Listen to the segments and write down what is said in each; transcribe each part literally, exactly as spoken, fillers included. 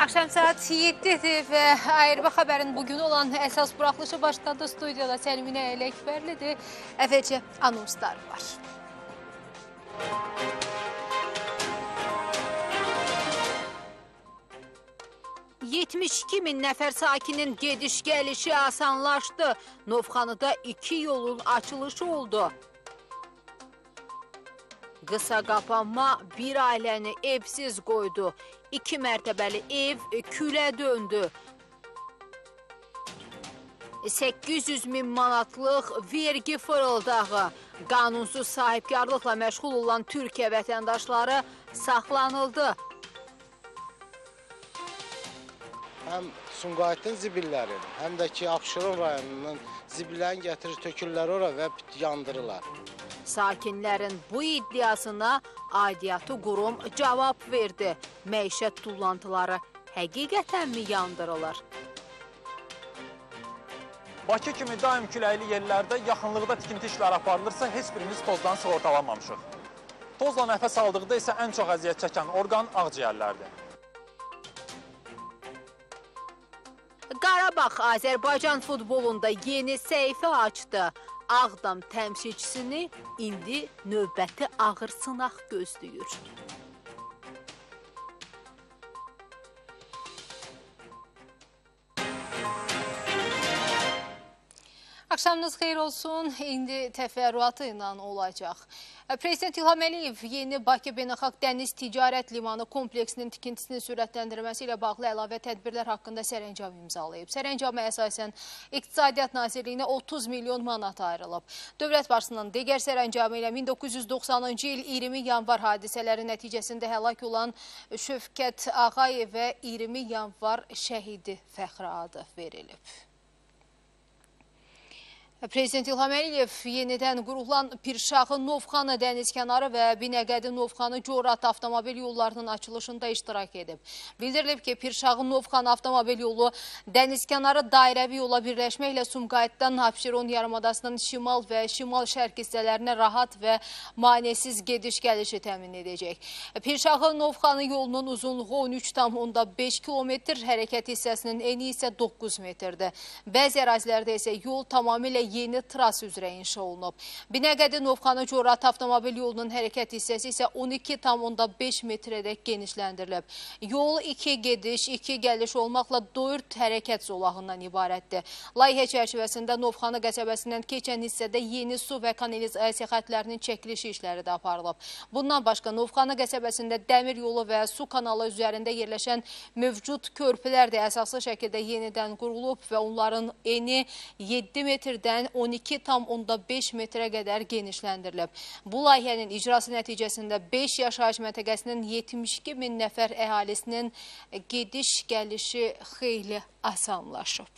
Akşam saat yeddidir və Ayrıba xəbərin bugün olan əsas buraxılışı başladı. Studiyada Səlminə Ələkbərlidir. Əvvəlcə anonslar var. yetmiş iki min nəfər sakinin gediş-gəlişi asanlaşdı. Novxanıda iki yolun açılışı oldu. Qısa qapanma bir ailəni evsiz qoydu. İki mərtəbəli ev külə döndü. səkkiz yüz min manatlıq vergi fırıldağı. Qanunsuz sahibkarlıqla məşğul olan Türkiyə vətəndaşları saxlanıldı. Həm Sumqayıtın zibilləri, həm də ki Abşeron rayonunun zibillərini gətirir, tökürlər ora və yandırırlar. Sakinlərin bu iddiasına aidiyyatı qurum cavab verdi. Məişət tullantıları həqiqətənmi yandırılır? Bakı kimi daim küləkli yerlərdə yaxınlıqda tikinti işləri aparılırsa, heç birimiz tozdan sığortalanmamışıq. Tozla nəfəs aldıqda isə ən çox əziyyət çəkən orqan ağciyərlərdir. Qarabağ Azərbaycan futbolunda yeni səhifə açdı. Ağdam təmsilçisini indi növbəti ağır sınaq gözləyir. Axşamınız xeyir olsun. İndi təfərrüatı ilə olacaq. Prezident İlham Əliyev yeni Bakı Beynəlxalq Dəniz Ticarət Limanı kompleksinin tikintisinin sürətləndirməsi ilə bağlı əlavə tədbirlər haqqında sərəncam imzalayıb. Sərəncama əsasən İqtisadiyyat Nazirliyinə otuz milyon manat ayrılıb. Dövlət başçısının digər sərəncamı ilə min doqquz yüz doxsanıncı il iyirmi yanvar hadisələri nəticəsində həlak olan Şövkət Ağayev və iyirmi yanvar şəhidi fəxri adı verilib. Prezident İlham Əliyev yenidən qurulan Pirşağı Novxanı dənizkənarı və Binəqədi Novxanı Corat avtomobil yollarının açılışında iştirak edib. Bildirilib ki, Pirşağı Novxanı avtomobil yolu dənizkənarı dairəvi yola birləşməklə Sumqayıtdan Abşeron yarımadasının şimal və şimal-şərq hissələrinə rahat və manesiz gediş-gəlişi təmin edəcək. Pirşağı Novxanı yolunun uzunluğu on üç tam beş kilometr, hərəkət hissəsinin eni isə doqquz metrdir. Bəzi ərazilərdə isə yol tamamilə yeni tras üzrə inşa olunub. Binəqədi Novxanı Corat avtomobil yolunun hərəkət hissəsi isə on iki tam beş metrədək genişləndirilib. Yol iki gediş, iki gəliş olmaqla dörd hərəkət zolağından ibarətdir. Layihə çərçivəsində Novxanı qəsəbəsindən keçən hissədə yeni su və kanalizasiya xətlərinin çəkilişi işləri də aparılıb. Bundan başqa Novxanı qəsəbəsində dəmir yolu və su kanalı üzərində yerləşən mövcud körpülər də əsaslı şəkildə yenidən qurulub və onların eni yeddi metrdən on iki tam beş metrə qədər genişləndirilib. Bu layihənin icrası nəticəsində beş yaşayış məntəqəsinin yetmiş iki min nəfər əhalisinin gediş-gəlişi xeyli asanlaşıb.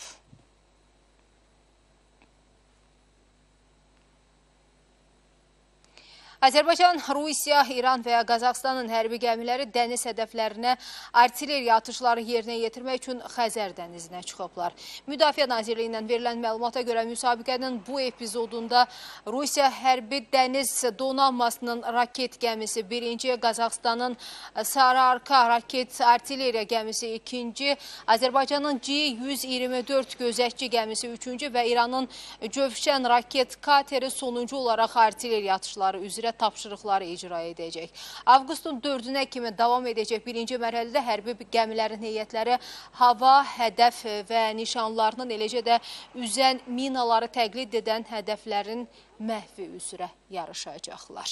Azərbaycan, Rusiya, İran və Qazaxstanın hərbi gəmiləri dəniz hədəflərinə artilleriya atışları yerinə yetirmək üçün Xəzər dənizinə çıxıblar. Müdafiə Nazirliyindən verilən məlumata görə müsabiqənin bu epizodunda Rusiya hərbi dəniz donanmasının raket gəmisi birinci, Qazaxstanın Sarıarka raket artilleriya gəmisi ikinci, Azərbaycanın C yüz iyirmi dörd gözətçi gəmisi üçüncü və İranın Cövşən raket kateri sonuncu olaraq artilleriya atışları üzrə tapşırıqları icra edəcək. Avqustun dördünə kimi davam edəcək birinci mərhələdə hərbi gəmilərin heyətləri hava, hədəf və nişanlarının, eləcə də üzən minaları təqlid edən hədəflərin məhvi üzrə yarışacaqlar.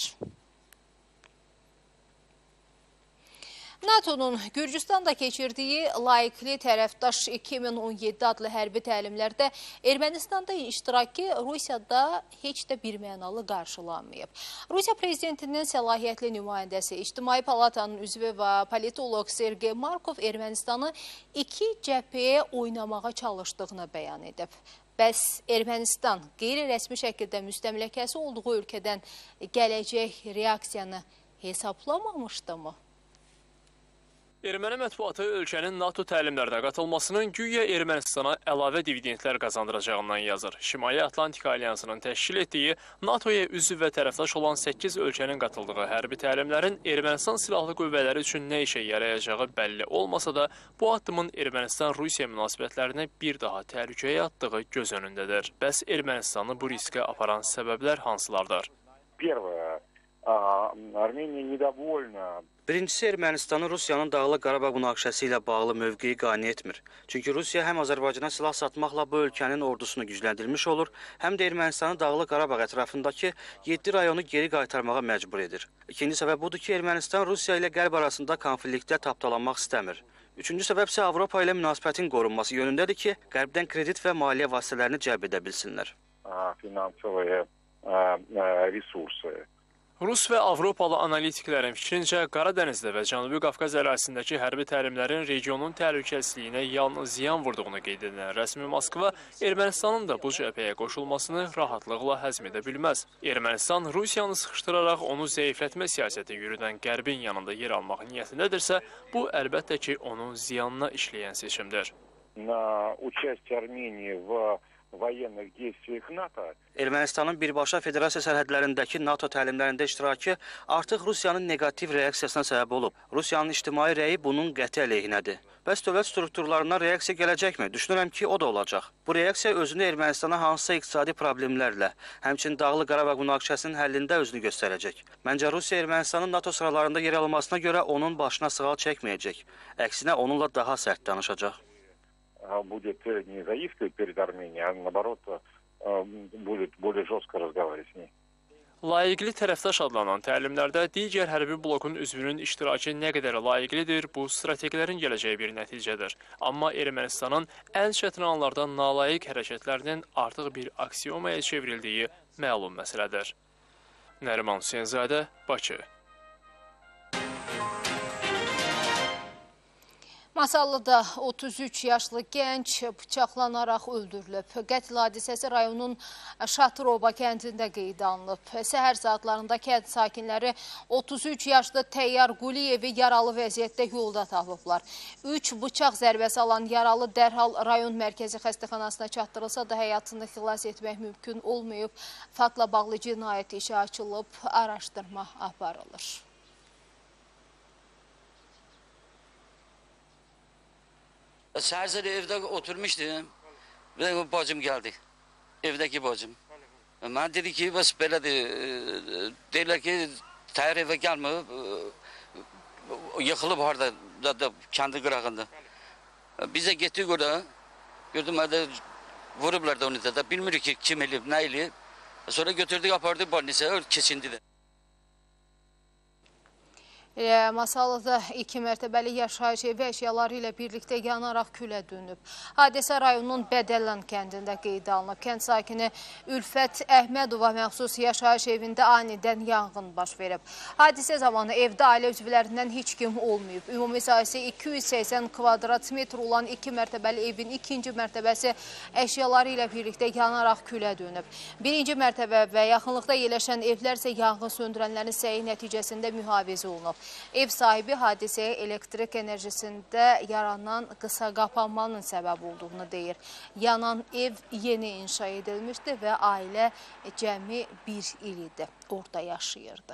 NATO'nun Gürcüstanda keçirdiyi Layiqli Tərəfdaş iki min on yeddi adlı hərbi təlimlərdə Ermənistanda iştirakı Rusiyada heç də birmənalı qarşılanmayıb. Rusiya prezidentinin səlahiyyətli nümayəndəsi, İctimai Palatanın üzvü və politolog Sergey Markov Ermənistanı iki cəbhəyə oynamağa çalışdığını bəyan edib. Bəs Ermənistan qeyri-rəsmi şəkildə müstəmləkəsi olduğu ölkədən gələcək reaksiyanı hesablamamışdı mı? Erməni mətbuatı ölkənin NATO təlimlərinə qatılmasının güya Ermənistana əlavə dividendlər qazandıracağından yazır. Şimali Atlantika Alyansının təşkil etdiyi NATOya üzv və tərəfdaş olan səkkiz ölkənin qatıldığı hərbi təlimlərin Ermənistan silahlı qüvvələri üçün nə işə yarayacağı bəlli olmasa da, bu addımın Ermənistan-Rusiya münasibətlərini bir daha təhlükəyə atdığı göz önündədir. Bəs Ermənistanı bu riskə aparan səbəblər hansılardır? Первое. Armeniya недовольна. Birincisi, Ermənistanın Rusiyanın Dağlıq Qarabağ münaqişəsi ilə bağlı mövqeyi qane etmir. Çünki Rusiya həm Azərbaycana silah satmaqla bu ölkənin ordusunu gücləndirmiş olur, həm də Ermənistanı Dağlıq Qarabağ ətrafındakı yeddi rayonu geri qaytarmağa məcbur edir. İkinci səbəb budur ki, Ermənistan Rusiya ilə Qərb arasında konfliktdə tapdalanmaq istəmir. Üçüncü səbəb isə Avropa ilə münasibətin qorunması yönündədir ki, Qərbdən kredit və maliyyə vasitələrini cəlb edə bilsinlər. Finansовые resurсы. Rus və Avropalı analitiklərin fikrincə Qaradənizdə və Cənubi Qafqaz ərazisindəki hərbi təlimlərin regionun təhlükəsizliyinə yalnız ziyan vurduğunu qeyd edən rəsmi Moskva, Ermənistanın da bu cəbhəyə qoşulmasını rahatlıqla həzm edə bilməz. Ermənistan Rusiyanı sıxışdıraraq onu zəiflətmə siyasəti yürüdən Qərbin yanında yer almaq niyyətindədirsə, bu əlbəttə ki, onun ziyanına işləyən seçimdir. На участие Армении в военных действиях НАТО. Ermənistanın birbaşa federasiya sərhədlərindəki NATO təlimlərində iştirakı artıq Rusiyanın neqativ reaksiyasına səbəb olub. Rusiyanın ictimai rəyi bunun qəti əleyhinədir. Bəs dövlət strukturlarından reaksiya gələcəkmi? Düşünürəm ki, o da olacaq. Bu reaksiya özünü Ermənistana hansısa iqtisadi problemlərlə, həmçinin Dağlıq Qarabağ münaqişəsinin həllində özünü göstərəcək. Məncə Rusiya Ermənistanın NATO sıralarında yer almasına görə onun başına sığal çəkməyəcək. Əksinə onunla daha sərt danışacaq. Будет не заискивать перед Арменией, а наоборот будет более жестко разговаривать с ней. Layiqli tərəfdaş adlanan təlimlərdə digər hərbi blokun üzvünün iştirakı nə qədər layiqlidir, bu strategilərin gələcəyi bir nəticədir. Amma Ermənistanın ən çətin anlarda nalayiq hərəkətlərinin artıq bir aksiyomaya çevrildiyi məlum məsələdir. Nəriman Hüseynzadə, Bakı. Masallıda otuz üç yaşlı gənc bıçaqlanaraq öldürülüb. Qətl hadisəsi rayonun Şatıroba kəndində qeyd alınıb. Səhər saatlarında kənd sakinləri otuz üç yaşlı Təyyar Quliyevi yaralı vəziyyətdə yolda tapıblar. üç bıçaq zərbəsi alan yaralı dərhal rayon mərkəzi xəstəxanasına çatdırılsa da həyatını xilas etmək mümkün olmayıb. Faktla bağlı cinayət işi açılıb, araşdırma aparılır. Serseri evde oturmuştum ve bacım geldi. Evdeki bacım. Ben dedi ki bas böyle de derler ki Tayyar eve gelme yıkılıp orada da, da kendi kırağında. Bize gittik orada. Gördüm orada vurublar da onu da. da bilmiyor ki kim elip ne elip. Sonra götürdük apardık balnise keçindi de. Elə Masallıda iki mərtəbəli yaşayış evi əşyaları ilə birlikdə yanaraq külə dönüb. Hadisə rayonun Bədəllan kəndində qeyd alınıb. Kənd sakini Ülfət Əhmədova məxsus yaşayış evində anidən yanğın baş verib. Hadisə zamanı evdə ailə üzvlərindən heç kim olmayıb. Ümumi sayısı iki yüz səksən kvadrat metr olan iki mərtəbəli evin ikinci mərtəbəsi əşyaları ilə birlikdə yanaraq külə dönüb. Birinci mərtəbə və yaxınlıqda yerləşən evlər isə yanğın söndürənlərin səyi nəticəsində mühafizə olunub. Ev sahibi hadisəyə elektrik enerjisində yaranan qısa qapanmanın səbəb olduğunu deyir. Yanan ev yeni inşa edilmişdi və ailə cəmi bir il idi orada yaşayırdı.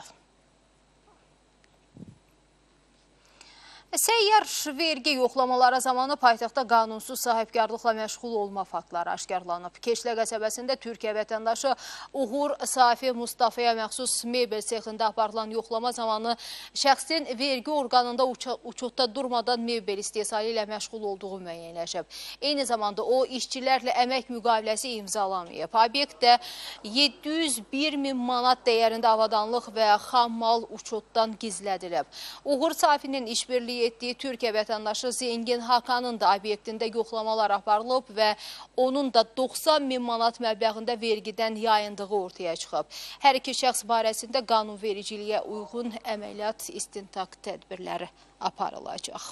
Səyyar vergi yoxlamaları zamanı paytaxtda qanunsuz sahibkarlıqla məşğul olma faktları aşkarlanıb. Keçlə qəsəbəsində Türkiyə vətəndaşı Uğur Safi Mustafaya məxsus mebel sexində aparılan yoxlama zamanı şəxsin vergi orqanında uçotda durmadan mebel istehsalı ilə məşğul olduğu müəyyənləşib. Eyni zamanda o, işçilərlə əmək müqaviləsi imzalamayıb. Obyektdə yeddi yüz bir min manat dəyərində avadanlıq və xam mal uçotdan gizlədilib. Uğur Safinin işbirliyi etdiyi Türkiyə vətəndaşı Zengin Hakanın da obyektində yoxlamalar aparılıb və onun da doxsan min manat məbləğində vergidən yayındığı ortaya çıxıb. Hər iki şəxs barəsində qanunvericiliyə uyğun əməliyyat istintaq tədbirləri aparılacaq.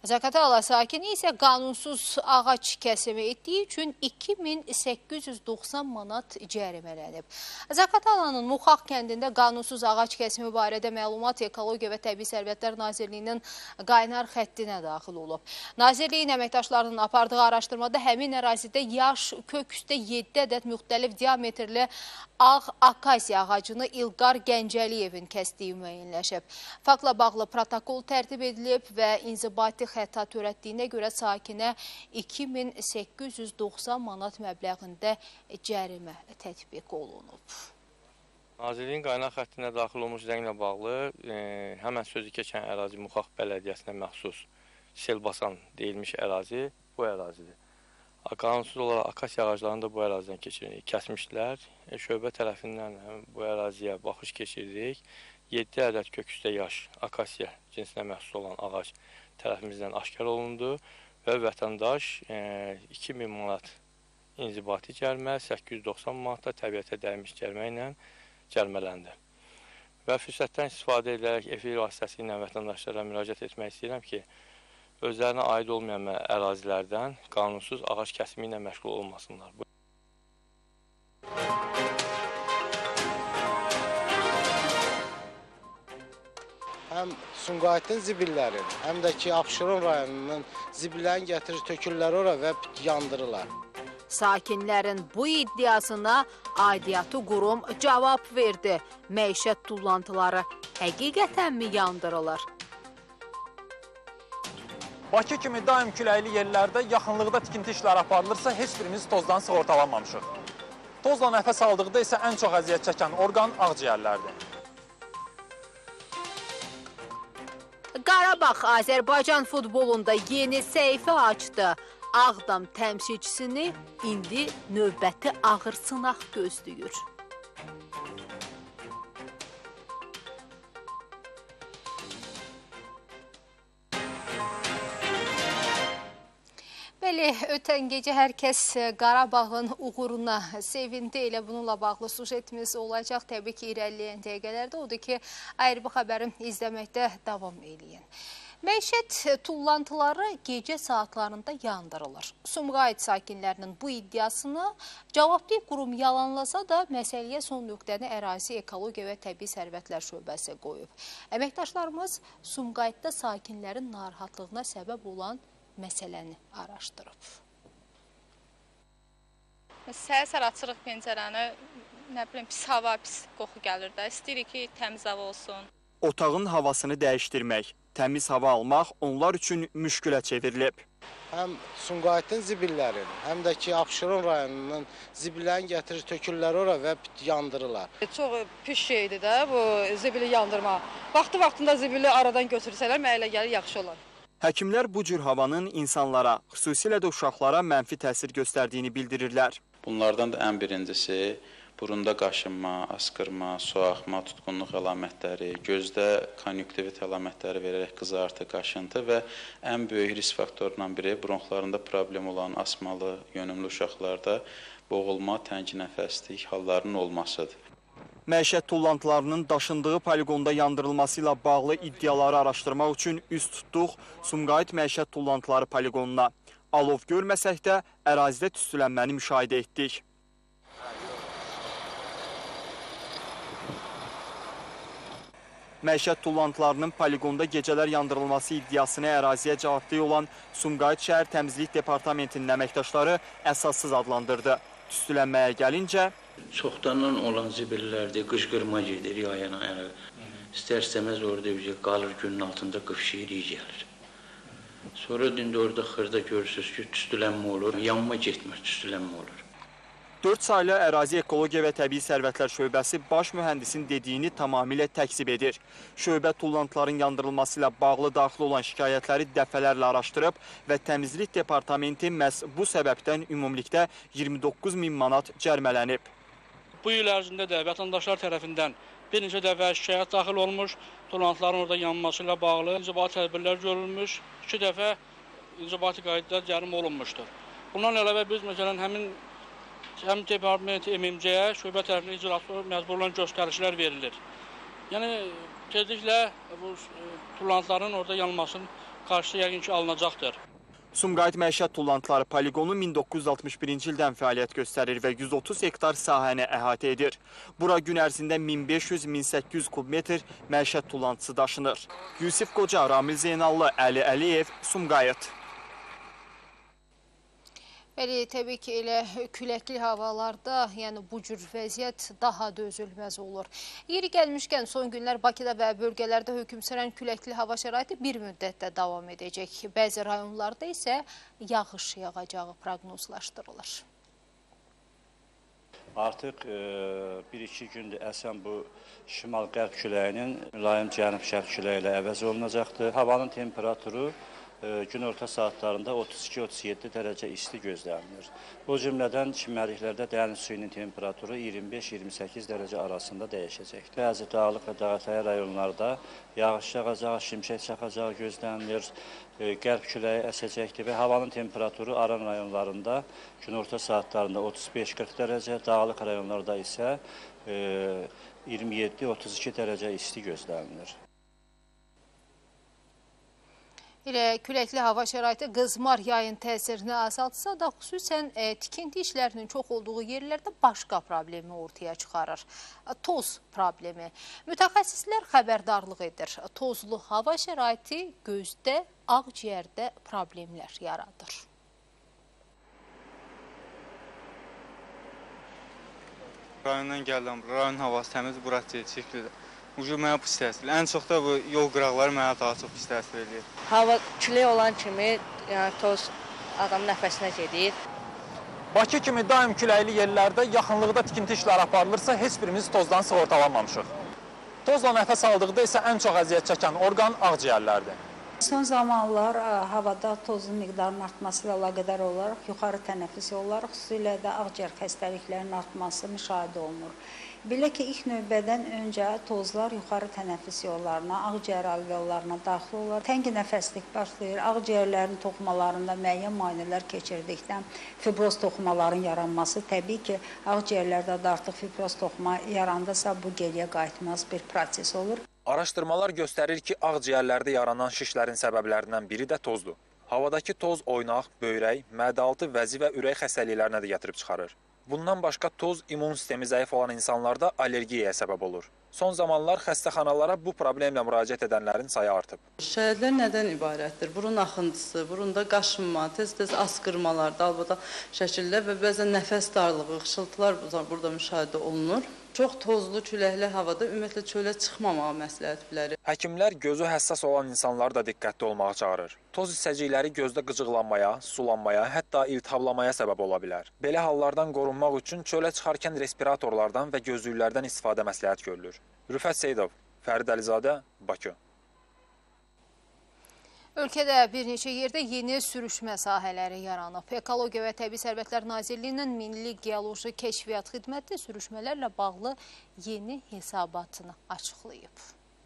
Zaqatala sakini isə qanunsuz ağac kəsimi etdiyi üçün iki min səkkiz yüz doxsan manat cərimələnib. Zaqatalanın Muxaq kəndində qanunsuz ağac kəsimi barədə məlumat Ekologiya və Təbii Sərvətlər Nazirliyinin qaynar xəttinə daxil olub. Nazirliyin əməkdaşlarının apardığı araşdırmada həmin ərazidə yaş kök üstə yeddi ədəd müxtəlif diametrli ağ akasiya ağacını İlqar Gəncəliyevin kəsdiyi müəyyənləşib. Faktla bağlı protokol tərtib edilib və inzibati xəta törətdiyinə görə sakinə iki min səkkiz yüz doxsan manat məbləğində cərimə tətbiq olunub. Nazirliyin qaynar xəttinə daxil olmuş zənglə bağlı e, həmən sözü keçən ərazi Muxaq Bələdiyyəsinə məxsus Selbasan deyilmiş ərazi bu ərazidir. Qanunsuz olaraq akasiya ağaclarını da bu ərazidən keçirdik, kəsmişdilər. E, şöbə tərəfindən bu əraziyə baxış keçirdik. yeddi ədəd kök üstə yaş akasiya cinsinə məxsus olan ağac tərəfimizdən aşkar olundu və vətəndaş e, iki min manat inzibati cərimə, səkkiz yüz doxsan manat da təbiətə dəymiş cərimə ilə cərimələndi. Və fürsətdən istifadə edilərək efir vasitəsilə vətəndaşlara müraciət etmək istəyirəm ki, özlərinə aid olmayan ərazilərdən qanunsuz ağac kəsimi ilə məşğul olmasınlar. Həm Sumqayıtın zibillərin, həm də ki Abşeron rayonunun zibillərini gətirir, tökürlər ora və yandırırlar. Sakinlərin bu iddiasına aidiyyatı qurum cavab verdi. Məişət tullantıları həqiqətənmi yandırılır? Bakı kimi daim küləkli yerlərdə yaxınlıqda tikinti işləri aparılırsa, heç birimiz tozdan sığortalanmamışıq. Tozla nəfəs aldıqda isə ən çox əziyyət çəkən orqan ağciyərlərdir. Qarabağ Azərbaycan futbolunda yeni səhifə açdı. Ağdam təmsilçisini indi növbəti ağır sınaq gözləyir. Bəli, ötən gecə hər kəs Qarabağın uğuruna sevindi. Elə bununla bağlı sujetimiz olacaq. Təbii ki, irəliləyən dəqiqələrdə odur ki, ayrı bir xəbəri izləməkdə davam eləyin. Məişət tullantıları gecə saatlarında yandırılır. Sumqayıt sakinlərinin bu iddiasını cavabdeh qurum yalanlasa da məsələyə son nöqtəni Ərazi Ekologiya və Təbii Sərvətlər şöbəsi qoyub. Əməkdaşlarımız Sumqayıtda sakinlərin narahatlığına səbəb olan məsələni araşdırıb. Səhər-səhər açırıq pəncərəni, nə bilim, pis hava, pis qoxu gəlir də. İstəyirik ki, təmiz hava olsun. Otağın havasını dəyişdirmək, təmiz hava almaq onlar üçün müşkülə çevrilib. Həm Sumqayıtın zibillərin, həm də ki Abşeron rayonunun zibillərini gətirir, tökürlər ora və yandırırlar. Çox pis şeydir də bu zibili yandırma. Vaxtı-vaxtında zibili aradan götürsələr, mənə elə gəlir, yaxşı olar. Həkimlər bu cür havanın insanlara, xüsusilə də uşaqlara mənfi təsir göstərdiyini bildirirlər. Bunlardan da ən birincisi burunda qaşınma, askırma, su axma, tutqunluq əlamətləri, gözdə konjunktivit əlamətləri verərək qızartı, qaşıntı və ən böyük risk faktorundan biri bronxlarında problem olan asmalı, yönümlü uşaqlarda boğulma, təngi nəfəslik hallarının olmasıdır. Məişət tullantılarının daşındığı poligonda yandırılması ilə bağlı iddiaları araşdırmaq üçün üst tutduq Sumqayıt məişət tullantıları poligonuna. Alov görməsək də ərazidə tüstülənməni müşahidə etdik. Məişət tullantılarının poligonda gecələr yandırılması iddiasına əraziyə cavabdeh olan Sumqayıt şəhər təmizlik departamentinin əməkdaşları əsassız adlandırdı. Tüstülənməyə gəlincə, çoxdandan olan zibillərdir, qışqırma gedir yayana. İstər-istəməz orada qalır günün altında qıfşıyır, iyi gəlir. Sonra dində orada xırda görürsünüz ki, tüstülənmə olur, yanma getmir, tüstülənmə olur. dörd saylı Ərazi Ekologiya və Təbii Sərvətlər şöbəsi baş mühəndisin dediyini tamamilə təksib edir. Şöbə tullantıların yandırılması ilə bağlı daxil olan şikayətləri dəfələrlə araşdırıb və təmizlik departamenti məhz bu səbəbdən ümumilikdə iyirmi doqquz min manat cərimələnib. Bu il ərzində də vətəndaşlar tərəfindən bir neçə dəfə şikayət daxil olmuş, tullantıların orada yanması ilə bağlı inzibati tədbirlər görülmüş, iki dəfə inzibati qaydada cərim olunmuşdur. Bundan əlavə biz məsələn həmin həm department M M C-yə şöbə tərəfindən icraçı məcburlan göstərişlər verilir. Yəni tezliklə bu tullantıların orada yanılmasını qarşısı yəqin ki alınacaqdır. Sumqayıt məişət tullantıları poligonu min doqquz yüz altmış birinci ildən fəaliyyət göstərir və yüz otuz hektar sahəni əhatə edir. Bura gün ərzində min beş yüz min səkkiz yüz kub metr məişət tullantısı daşınır. Yusif Qoca, Ramil Zeynallı, Əli Əliyev, Sumqayıt. Bəli, təbii ki, elə küləkli havalarda, yəni bu cür vəziyyət daha dözülməz olur. Yeri gəlmişkən son günlər Bakıda və bölgələrdə hökm sürən küləkli hava şəraiti bir müddətdə davam edəcək. Bəzi rayonlarda isə yağış yağacağı proqnozlaşdırılır. Artıq bir iki gündür əsən bu şimal-qərb küləyinin mülayim cənub-şərq küləyi ilə əvəz olunacaqdır. Havanın temperaturu günorta saatlarında otuz iki otuz yeddi dərəcə isti gözlənilir. Bu cümlədən çimərliklərdə dəniz suyunun temperaturu iyirmi beş iyirmi səkkiz dərəcə arasında dəyişəcəkdir. Bəzi dağlıq və dağətəyi rayonlarda yağış yağacağı, şimşək çaxacağı gözlənilir, qərb küləyi əsəcəkdir və havanın temperaturu Aran rayonlarında günorta saatlarında otuz beş qırx dərəcə, dağlıq rayonlarda isə iyirmi yeddi otuz iki dərəcə isti gözlənilir. Elə küləkli hava şəraiti qızmar yayın təsirini azaltsa da, xüsusən e, tikinti işlərinin çox olduğu yerlərdə başqa problemi ortaya çıxarır. Toz problemi. Mütəxəssislər xəbərdarlıq edir. Tozlu hava şəraiti gözdə, ağciyərdə problemlər yaradır. Rayondan gəldim, rayon havası təmiz, burası çirklidir. Ucu mənə pis təsir. Ən çox da bu yol qıraqları mənə daha çox pis təsir edir. Hava külək olan kimi, yəni toz adamın nəfəsinə gedir. Bakı kimi daim küləkli yerlərdə yaxınlıqda tikinti işləri aparılırsa, heç birimiz tozdan sığortalanmamışıq. Tozla nəfəs aldıqda isə ən çox əziyyət çəkən orqan ağciyərlərdir. Son zamanlar havada tozun miqdarının artması ilə əlaqədar olaraq yuxarı tənəffüs yolları, xüsusilə də ağciyər xəstəliklərinin artması müşahidə olunur. Belə ki, ilk növbədən öncə tozlar yuxarı tənəffüs yollarına, ağciyər alveollarına daxil olur. Təngi nəfəslik başlayır, ağciyərlərin toxumalarında müəyyən müayinələr keçirdikdən fibroz toxumaların yaranması, təbii ki, ağciyərlərdə də artıq fibroz toxuma yarandasa bu geriyə qayıtmaz bir proses olur. Araşdırmalar göstərir ki, ağciyərlərdə yaranan şişlərin səbəblərindən biri də tozdur. Havadakı toz oynaq, böyrək, mədə-altı vəzi və ürək xəstəliklərinə də gətirib çıxarır. Bundan başqa toz immun sistemi zəif olan insanlarda allergiyaya səbəb olur. Son zamanlar xəstəxanalara bu problemlə müraciət edənlərin sayı artıb. Şikayətlər nədən ibarətdir? Burun axıntısı, burunda qaşınma, tez-tez asqırmalar, dalbadal şəkildə və bəzən nəfəs darlığı, xışıltılar burada müşahidə olunur. Çox tozlu, küləkli havada ümumiyyətlə çölə çıxmamağı məsləhət bilərik. Həkimlər gözü həssas olan insanları da diqqətli olmağa çağırır. Toz hissəcikləri gözdə qıcıqlanmaya, sulanmaya, hətta iltihablamaya səbəb ola bilər. Belə hallardan qorunmaq üçün çölə çıxarkən respiratorlardan və gözlüklərdən istifadə məsləhət görülür. Rüfət Seyidov, Fərid Əlizadə, Bakı. Ölkədə bir neçə yerdə yeni sürüşmə sahələri yaranıb. Ekologiya və Təbii Sərvətlər Nazirliyinin Milli Geoloji Kəşfiyyat Xidməti sürüşmələrlə bağlı yeni hesabatını açıqlayıb.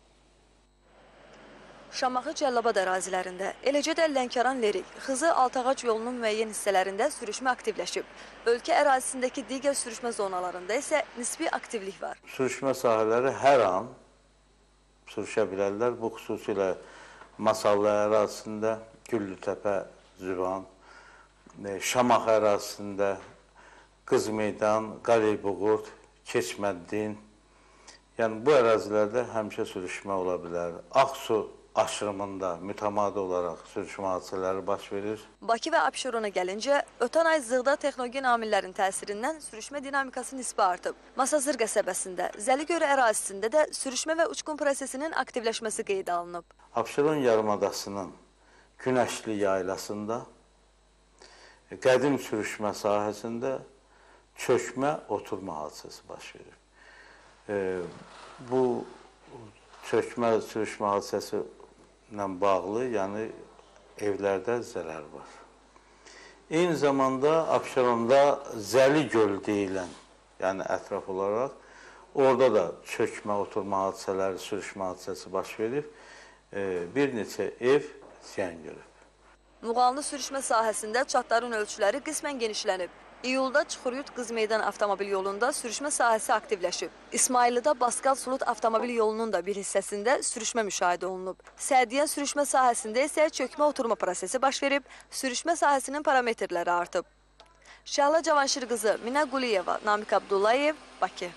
Şamaxı Cəllabad ərazilərində, eləcə də Lənkəran-Lerik, Xızı-Altağac yolunun müəyyən hissələrində sürüşmə aktivləşib. Ölkə ərazisindəki digər sürüşmə zonalarında isə nisbi aktivlik var. Sürüşmə sahələri hər an sürüşə bilərlər. Bu xüsusilə Masallı ərazisində, Güllütəpə, Züvan, Şamaxı ərazisində, Qız Meydan, Qaleybuğurt, Keçməddin. Yəni bu ərazilərdə həmişə sürüşmə ola bilər. Ağsu aşırımında mütəmadi olaraq sürüşmə hadisələri baş verir. Bakı və Abşerona gəlincə, ötən ay zığda texnogen amillərin təsirindən sürüşmə dinamikası nisbi artıb. Masazır qəsəbəsində, Zəligöre ərazisində də sürüşmə və uçqun prosesinin aktivləşməsi qeydə alınıb. Abşeron yarımadasının Günəşli yaylasında qədim sürüşmə sahəsində çökmə, oturma hadisəsi baş verir. E, bu çökmə, sürüşmə hadisəsi ilə bağlı, yəni evlərdə zərər var. Eyni zamanda Abşeronda Zəli göl deyilən, yəni ətraf olaraq, orada da çökmə, oturma hadisələri, sürüşmə hadisəsi baş verib, e, bir neçə ev ziyan görüb. Muğanlı sürüşmə sahəsində çatların ölçüləri qismən genişlənib. İyulda Çuxuryurt Qızmeydan avtomobil yolunda sürüşmə sahəsi aktivləşib. İsmayılıda Baskal-Sulut avtomobil yolunun da bir hissəsində sürüşmə müşahidə olunub. Sədiyyə sürüşmə sahəsində isə çökmə oturma prosesi baş verib, sürüşmə sahəsinin parametrləri artıb. Şəhla Cavanşir qızı Minə Quliyeva, Namiq Abdullayev, Bakı.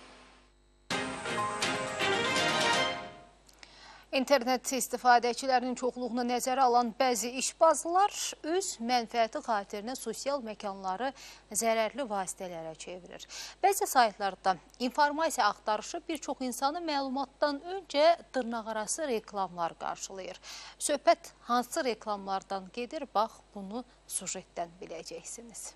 İnternet istifadəçilərinin çoxluğunu nəzərə alan bəzi işbazlar öz mənfəəti xatirinə sosial məkanları zərərli vasitələrə çevirir. Bəzi saytlarda informasiya axtarışı bir çox insanı məlumatdan öncə dırnaqarası reklamlar qarşılayır. Söhbət hansı reklamlardan gedir? Bax, bunu sujetdən biləcəksiniz.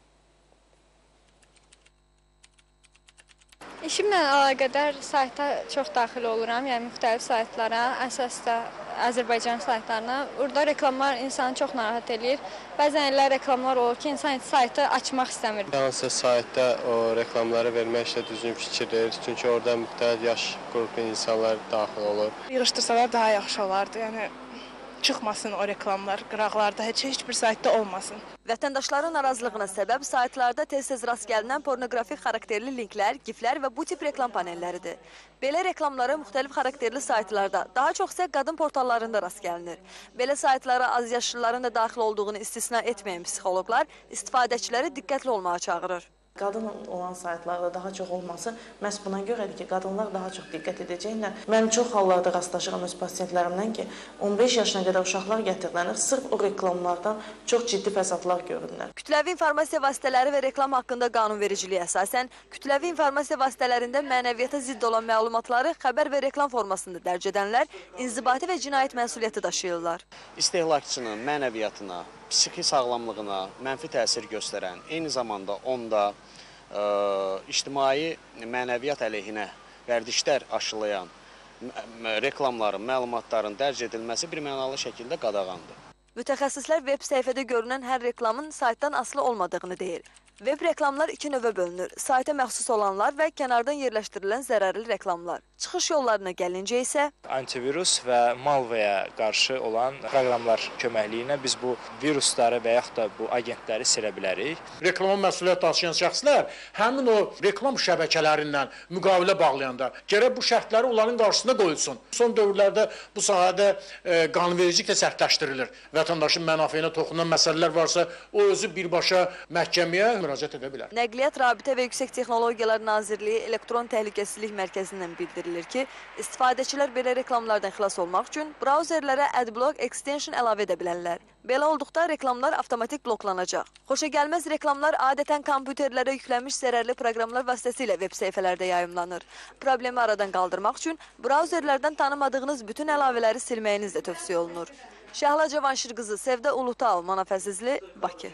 İşimlə əlaqədar sayta çox daxil oluram, yəni müxtəlif saytlara, əsasda Azərbaycan saytlarına. Orada reklamlar insanı çox narahat edir. Bəzən elə reklamlar olur ki, insan saytı açmaq istəmir. Hansısa saytda o reklamları vermək isə düzgün fikirdir. Çünki orada müxtəlif yaş qrupu insanlar daxil olur. Yığışdırsalar daha yaxşı olardı. Yəni çıxmasın o reklamlar, qıraqlarda, heç, heç bir saytda olmasın. Vətəndaşların narazılığına səbəb saytlarda tez-tez rast gəlinən pornoqrafik xarakterli linklər, giflər və bu tip reklam panelləridir. Belə reklamlara müxtəlif xarakterli saytlarda, daha çox isə qadın portallarında rast gəlinir. Belə saytlara az yaşlıların da daxil olduğunu istisna etməyən psixoloqlar istifadəçiləri diqqətli olmağa çağırır. Qadın olan saytlarda daha çox olması məhz buna görədir ki, qadınlar daha çox diqqət edəcəklər. Mən çox hallarda rastlaşıram öz pasiyentlərimdən ki, on beş yaşına qədər uşaqlar gətirilir, sırf o reklamlardan çox ciddi fəsadlar görürlər. Kütləvi informasiya vasitələri və reklam haqqında qanunvericiliyə əsasən, kütləvi informasiya vasitələrində mənəviyyata zidd olan məlumatları xəbər və reklam formasında dərc edənlər inzibati və cinayət məsuliyyəti daşıyırlar. İstehlakçının mənəviyyatına, psixi sağlamlığına mənfi təsir göstərən, eyni zamanda onda ə, ictimai mənəviyyat əleyhinə vərdişlər aşılayan reklamların, məlumatların dərc edilməsi bir mənalı şəkildə qadağandır. Mütəxəssislər web səhifədə görünən hər reklamın saytdan asılı olmadığını deyir. Web reklamlar iki növə bölünür. Sayta məxsus olanlar və kənardan yerləşdirilən zərərli reklamlar. Çıxış yollarına gəlincə isə antivirus və malvaya qarşı olan proqramlar köməkliyi ilə biz bu virusları və yaxud da bu agentləri silə bilərik. Reklama məsuliyyət daşıyan şəxslər həmin o reklam şəbəkələrindən müqavilə bağlayanda gərək bu şərtləri onların qarşısında qoyulsun. Son dövrlərdə bu sahədə e, qanunvericiliklə sərtləşdirilir. Vətəndaşın mənafeyinə toxunan məsələlər varsa, o özü birbaşa məhkəməyə müraciət edə bilər. Nəqliyyat, Rabitə və Yüksək Texnologiyalar Nazirliyi Elektron Təhlükəsizlik Mərkəzindən bildirilir ki, istifadəçilər belə reklamlardan xilas olmaq üçün brauzerlərə Adblock Extension əlavə edə bilərlər. Belə olduqda reklamlar avtomatik bloklanacaq. Xoşagəlməz reklamlar adətən kompüterlərə yüklənmiş zərərli proqramlar vasitəsilə veb səhifələrdə yayımlanır. Problemi aradan qaldırmaq üçün brauzerlərdən tanımadığınız bütün əlavələri silməyiniz də tövsiyə olunur. Şəhla Cavanşir qızı, Sevdə Ulutal, Manaf Əzizli, Bakı.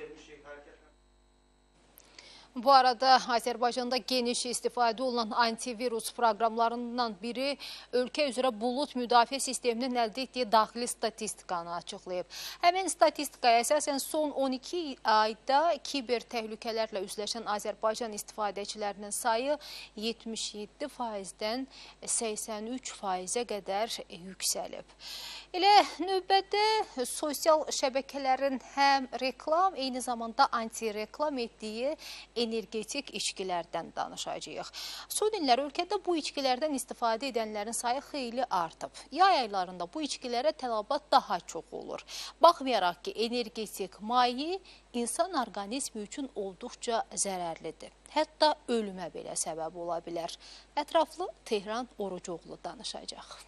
Bu arada Azərbaycanda geniş istifadə olunan antivirus proqramlarından biri ölkə üzrə bulut müdafiə sisteminin əldə etdiyi daxili statistikanı açıqlayıb. Həmin statistikaya əsasən son on iki ayda kiber təhlükələrlə üzləşən Azərbaycan istifadəçilərinin sayı yetmiş yeddi faizdən səksən üç faizə qədər yüksəlib. Elə növbədə sosial şəbəkələrin həm reklam, eyni zamanda anti-reklam etdiyi energetik içkilərdən danışacağıq. Son illər ölkədə bu içkilərdən istifadə edənlərin sayı xeyli artıb. Yay aylarında bu içkilərə tələbat daha çox olur. Baxmayaraq ki, energetik maye insan orqanizmi üçün olduqca zərərlidir. Hətta ölümə belə səbəb ola bilər. Ətraflı Tehran Orucoğlu danışacaq.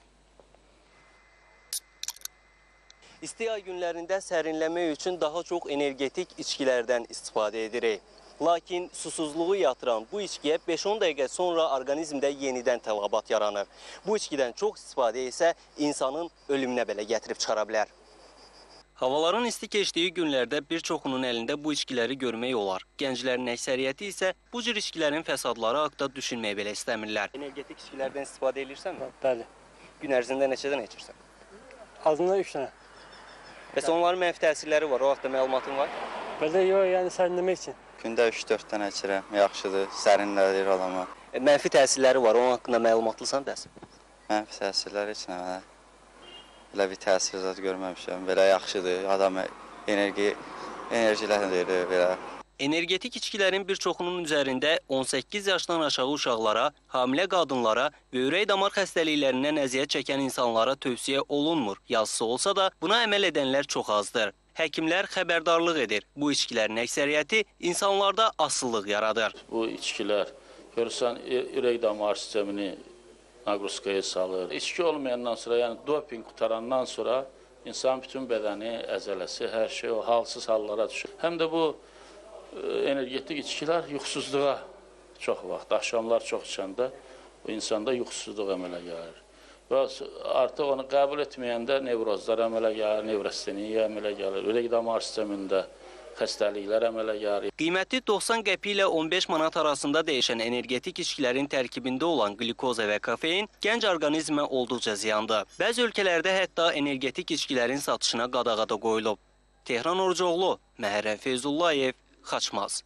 İsti ay günlərində sərinləmək üçün daha çox energetik içkilərdən istifadə edirik. Lakin susuzluğu yatıran bu içkiyə beş on dəqiqə sonra orqanizmdə yenidən tələbat yaranır. Bu içkidən çox istifadə isə insanın ölümünə belə gətirib çıxara bilər. Havaların isti keçdiyi günlərdə bir çoxunun əlində bu içkiləri görmək olar. Gənclərin əksəriyyəti isə bu cür içkilərin fəsadları haqda düşünmək belə istəmirlər. Energetik içkilərdən istifadə edirsənmi? Bəli. Gün ərzində neçə dənə içirsən? Azından üç dənə. Bəs onların mənfi təsirləri var, o haqda məlumatın var? Belə yox, yəni sərinləmək üçün. Gündə üç dörd dənə içirəm, yaxşıdır, sərinlədir adama. E, mənfi təsirləri var, onun haqqında məlumatlısan bəs? Mənfi təsirləri üçün mənə belə bir təsir zat görməmişəm. Belə yaxşıdır, adama enerji, enerjiləndirir belə. Energetik içkilərin bir çoxunun üzərində on səkkiz yaşdan aşağı uşaqlara, hamilə qadınlara və ürək damar xəstəliklərindən əziyyət çəkən insanlara tövsiyə olunmur. Yazısı olsa da buna əməl edənlər çox azdır. Həkimlər xəbərdarlıq edir. Bu içkilərin əksəriyyəti insanlarda asıllıq yaradır. Bu içkilər görürsən ürək damar sistemini naqruskaya salır. İçki olmayandan sonra, yəni doping qutarandan sonra insan bütün bədəni, əzələsi, hər şey o halsız hallara düşür. Həm də bu energetik içkilər yuxusuzluğa çox vaxt, axşamlar çox içəndə bu insanda yuxusuzluq əmələ gəlir. Və artıq onu qəbul etməyəndə nevrozlar əmələ gəlir, nevrosteniya əmələ gəlir, ürək damar sistemində xəstəliklər əmələ gəlir. Qiyməti doxsan qəpik ilə on beş manat arasında dəyişən energetik içkilərin tərkibində olan glikoza və kafein gənc orqanizmə olduqca ziyandır. Bəzi ölkələrdə hətta energetik içkilərin satışına qadağada qoyulub. Tehran Orucoğlu, Məhərrəm Feyzullayev, Xaçmaz.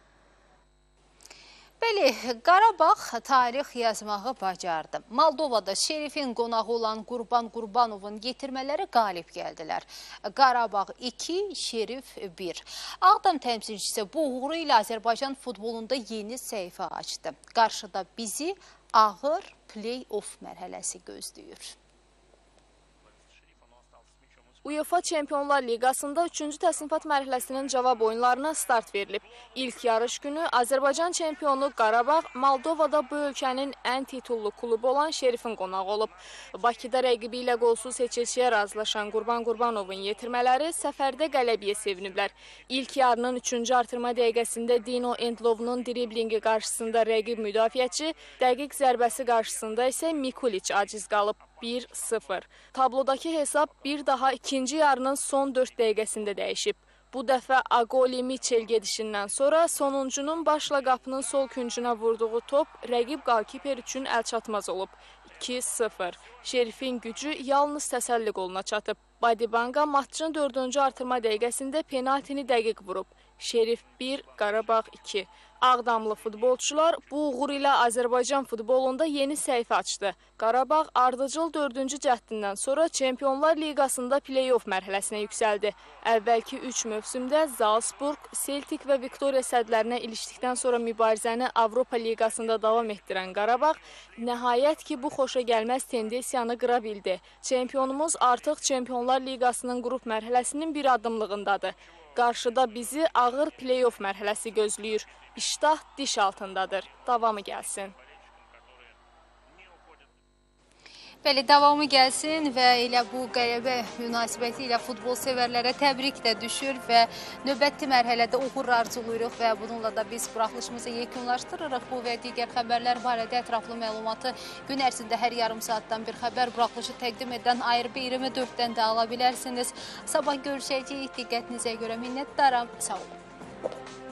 Bəli, Qarabağ tarix yazmağı bacardı. Moldovada şerifin qonağı olan Qurban Qurbanovun yetirmələri qalib gəldilər. Qarabağ iki, şerif bir. Ağdam təmsilçisi bu uğuru ilə Azərbaycan futbolunda yeni səhifə açdı. Qarşıda bizi ağır play-off mərhələsi gözləyir. UEFA Çempionlar Liqasında üçüncü təsnifat mərhələsinin cavab oyunlarına start verilib. İlk yarış günü Azərbaycan çempionu Qarabağ Moldovada bu ölkənin ən titullu klubu olan Şerifin qonağı olub. Bakıda rəqibi ilə qolsuz seçilişiyə razılaşan Qurban Qurbanovun yetirmələri səfərdə qələbiyə seviniblər. İlk yarının üçüncü artırma dəqiqəsində Dino Endlov'un driblingi qarşısında rəqib müdafiəçi, dəqiq zərbəsi qarşısında isə Mikulic aciz qalıb. bir sıfır. Tablodakı hesab bir daha ikinci yarının son dörd dəqiqəsində dəyişib. Bu dəfə Agoli Michel gedişindən sonra sonuncunun başla qapının sol küncünə vurduğu top rəqib qalkiper üçün əlçatmaz olub. iki sıfır. Şerifin gücü yalnız təsəlli qoluna çatıb. Badibanga matçın dördüncü artırma dəqiqəsində penaltini dəqiq vurub. Şerif bir, Qarabağ iki. Ağdamlı futbolçular bu uğur ilə Azərbaycan futbolunda yeni səhifə açdı. Qarabağ ardıcıl dördüncü cəhdindən sonra Çempionlar Liqasında play-off mərhələsinə yüksəldi. Əvvəlki üç mövsümdə Zalsburg, Celtic və Viktoriya sədlərinə ilişdikdən sonra mübarizəni Avropa Liqasında davam etdirən Qarabağ, nəhayət ki bu xoşa gəlməz tendensiyanı qıra bildi. Çempionumuz artıq Çempionlar Liqasının qrup mərhələsinin bir addımlığındadır. Qarşıda bizi ağır play-off mərhələsi gözləyir. İştah diş altındadır. Davamı gəlsin. Bəli, davamı gəlsin və elə bu qələbə münasibəti ilə futbol sevərlərə təbrik də düşür və növbəti mərhələdə uğur arzulayırıq və bununla da biz buraxılışımızı yekunlaşdırırıq. Bu və digər xəbərlər barədə ətraflı məlumatı gün ərzində hər yarım saatdan bir xəbər buraxılışı təqdim edən Ayrı iyirmi dörddən də ala bilərsiniz. Sabah görüşəcəyik. Diqqətinizə görə minnətdaram. Sağ olun.